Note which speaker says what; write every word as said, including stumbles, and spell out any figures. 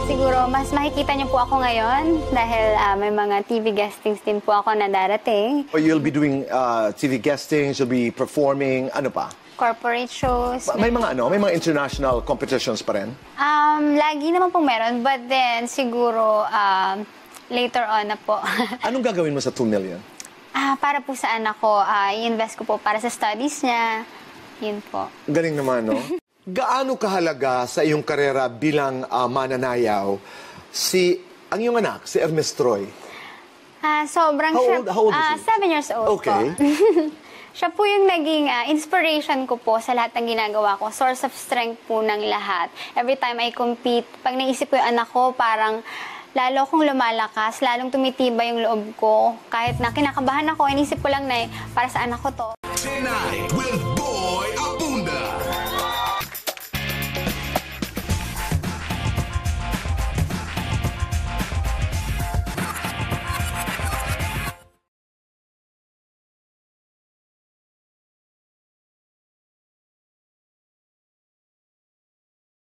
Speaker 1: siguro mas makikita niyo po ako ngayon dahil uh, may mga T V guestings din po ako na darating.
Speaker 2: Or you'll be doing uh, T V guestings, you'll be performing, ano pa?
Speaker 1: Corporate shows.
Speaker 2: May mga ano, may mga international competitions pa rin?
Speaker 1: Um, lagi naman pong meron, but then siguro um, later on na po.
Speaker 2: Anong gagawin mo sa two million?
Speaker 1: Ah, para po sa anak ko, uh, i-invest ko po para sa studies niya. Yun po.
Speaker 2: Galing naman, no? Gaano kahalaga sa iyong karera bilang uh, mananayaw si, ang iyong anak, si Ernest Troy?
Speaker 1: Ah, sobrang
Speaker 2: How
Speaker 1: siya,
Speaker 2: old- how old is
Speaker 1: ah,
Speaker 2: he?
Speaker 1: seven years old
Speaker 2: Okay.
Speaker 1: po. Siya po yung naging ah, inspiration ko po sa lahat ng ginagawa ko. Source of strength po ng lahat. Every time I compete, pag naisip ko yung anak ko, parang lalo akong lumalakas, lalong tumitibay yung loob ko. Kahit na kinakabahan ako, inisip ko lang na eh, para sa anak ko to.
Speaker 3: Tonight with